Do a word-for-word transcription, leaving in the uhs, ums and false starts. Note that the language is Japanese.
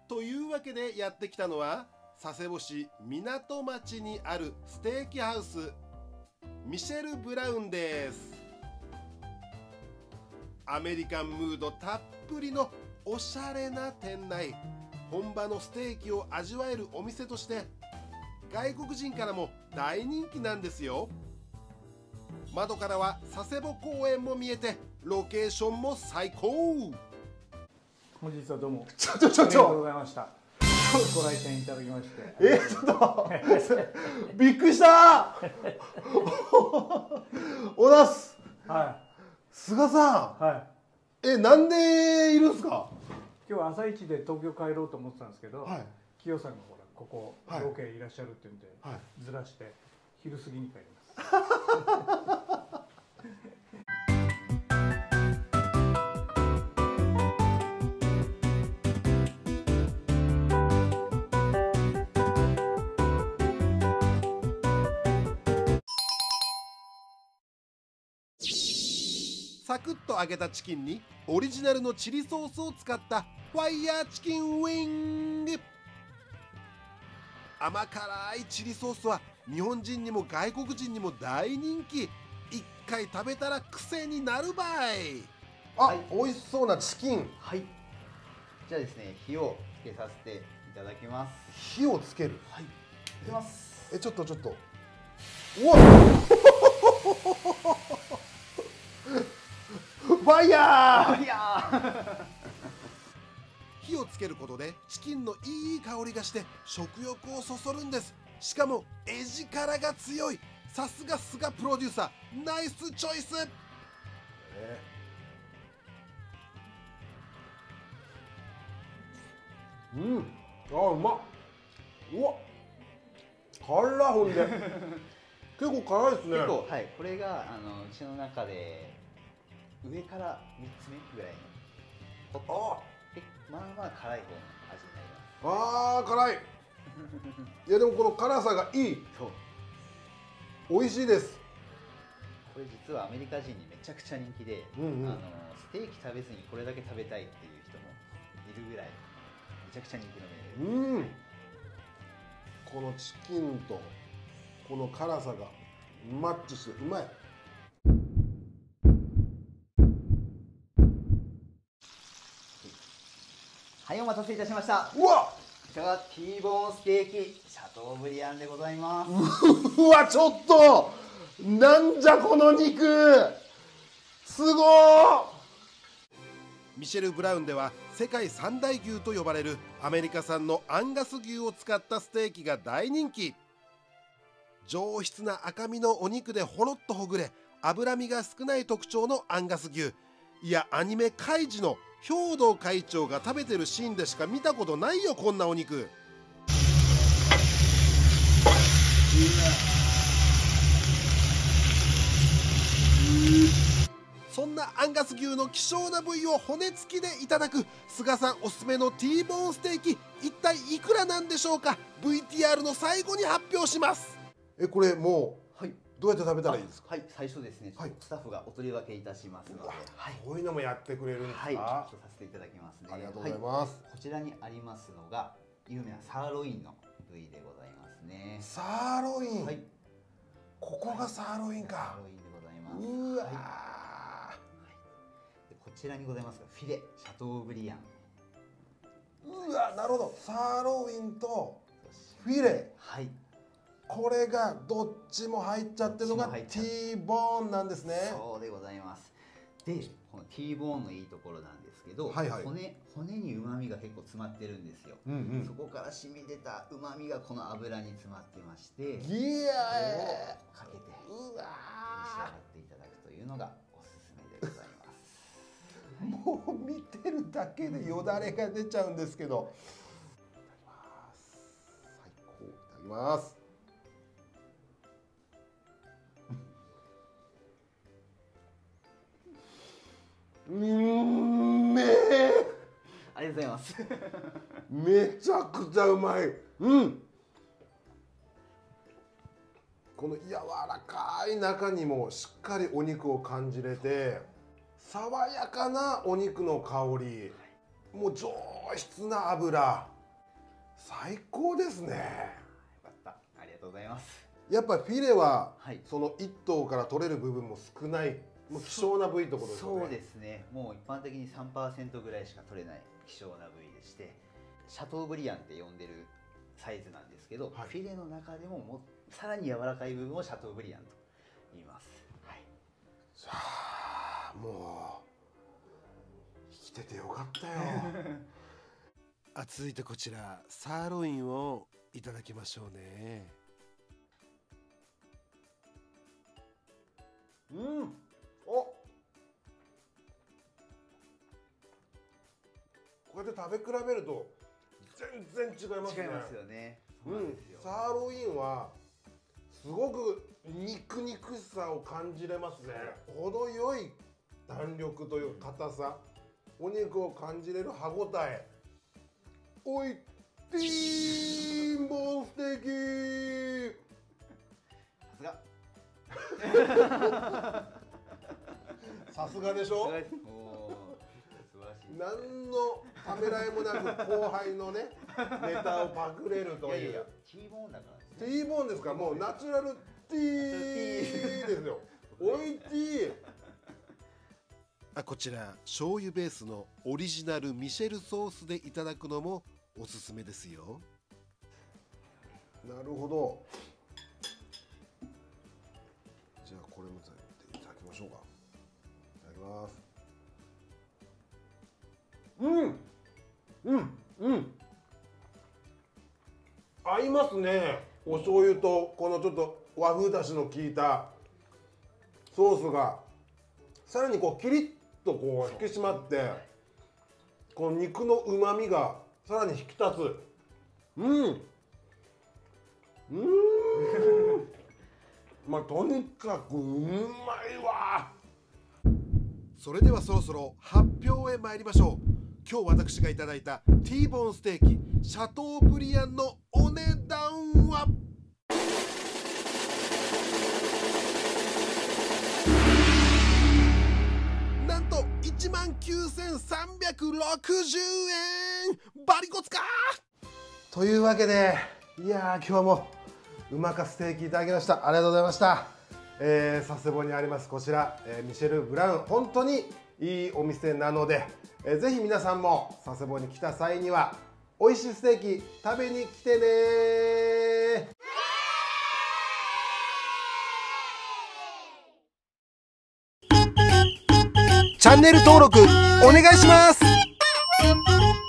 というわけでやってきたのは佐世保市港町にあるステーキハウスミシェル・ブラウンです。アメリカンムードたっぷりのおしゃれな店内、本場のステーキを味わえるお店として外国人からも大人気なんですよ。窓からは佐世保公園も見えてロケーションも最高。 本日はどうもちょちょちょちありがとうごょざいました。ご来店いただきまして。 えちょっとびっくりしたおだすは菅さいはい。 ん、えなんでいるんですか？ 今日は朝一で東京帰ろうと思ってたんですけど、 はい清さんがほらここはいロケいらっしゃるって言うんで、 はいずらして昼過ぎに帰ります。 サクッと揚げたチキンにオリジナルのチリソースを使ったファイヤーチキンウィング。甘辛いチリソースは日本人にも外国人にも大人気。一回食べたら癖になるばい。あ、 はい、 美味しそうなチキン。 はい。じゃあですね、火をつけさせていただきます。 火をつける。 はい。いきます。 え、ちょっとちょっと。うわファイヤー。 いや火をつけることでチキンのいい香りがして食欲をそそるんです。しかも絵力が強い。さすが菅プロデューサー、ナイスチョイス。えー、うんあうまっ。うわ辛ほんで結構辛いですね。 結構はい。これがあのうちの中で上から三つ目ぐらいの。 あでまあまあ辛い方の味になります。 あー辛いいやでもこの辛さがいい。 そう。 美味しいです。 これ実はアメリカ人にめちゃくちゃ人気で、 うんうん、 あのステーキ食べずにこれだけ食べたいっていう人もいるぐらいめちゃくちゃ人気のメニューです。 うん、このチキンとこの辛さがマッチしてうまい。 はい、お待たせいたしました。 うわこちらが T ボーンステーキシャトーブリアンでございます。 うわちょっとなんじゃこの肉すごー。ミシェル・ブラウンでは世界三大牛と呼ばれるアメリカ産のアンガス牛を使ったステーキが大人気。上質な赤身のお肉でほろっとほぐれ脂身が少ない特徴のアンガス牛。いやアニメ「カイジ」の兵藤会長が食べてるシーンでしか見たことないよこんなお肉。そんなアンガス牛の希少な部位を骨付きでいただく菅さんおすすめの T ボーンステーキ、一体いくらなんでしょうか。 ブイティーアール の最後に発表します。えこれもう、はい、どうやって食べたらいいですか？ はい、最初ですね、はい、スタッフがお取り分けいたしますので、はい、 こういうのもやってくれるんですか？ はい、ちょっとさせていただきますね。 ありがとうございます、 はい、こちらにありますのが有名なサーロインの部位でございますね。 サーロイン、はい、ここがサーロインか。 サーロインでございます。 うわー、 はい、でこちらにございますがフィレシャトーブリアン。 うわなるほど、サーロインとフィレ、 はい、 これがどっちも入っちゃってるのが T ボーンなんですね。 そうでございます。でこの T ボーンのいいところなんですけど、 はいはい、 骨骨に旨味が結構詰まってるんですよ、うんうん、そこから染み出た旨味がこの油に詰まってまして、 ギヤーかけてうわ召し上がっていただくというのがおすすめでございますもう見てるだけでよだれが出ちゃうんですけど、いただきます。最高。いただきます。うーん、めえ。 ありがとうございますめちゃくちゃうまい。うん。この柔らかい中にもしっかりお肉を感じれて、爽やかなお肉の香り、もう上質な油、 最高ですね。 よかった、ありがとうございます。 やっぱりフィレは、 はい、 そのいっ頭から取れる部分も少ない、もう希少な部位ってことですよね。 そうですね、もう一般的に さんパーセント ぐらいしか取れない希少な部位でして、シャトーブリアンって呼んでるサイズなんですけど、はい、フィレの中でももさらに柔らかい部分をシャトーブリアンと言います。はい、 じゃあもう生きててよかったよ。あ、続いてこちらサーロインをいただきましょうね。うん、お、こうやって食べ比べると全然違いますね。 違いますよね。 うん、サーロインはすごく肉肉しさを感じれますね。程よい弾力という硬さ、お肉を感じれる歯ごたえ。おい、ティーボーンステーキ。 さすが。 さすがでしょ。何のためらいもなく後輩のねネタをパクれるという。いやいや、 ティーボーンだからですね。ティーボーンですから、もうナチュラルティーですよ。おいティー。あ、こちら醤油ベースのオリジナルミシェルソースでいただくのもおすすめですよ。なるほど。じゃあこれもいただきましょうか。いただきます。うんうんうん、合いますね。お醤油とこのちょっと和風だしの効いたソースがさらにこうキリッとこう引き締まって、この肉のうまみがさらに引き立つ。うんうんまあとにかくうまいわ。それではそろそろ発表へ参りましょう。今日私がいただいたティーボーンステーキシャトーブリアンのお値段はなんといちまんきゅうせんさんびゃくろくじゅうえん。バリコツかというわけで、いやー今日はもううまかステーキいただきました。ありがとうございました。えー、佐世保にありますこちら、えー、ミシェル・ブラウン、本当にいいお店なので、えー、ぜひ皆さんも佐世保に来た際には美味しいステーキ食べに来てね。チャンネル登録お願いします。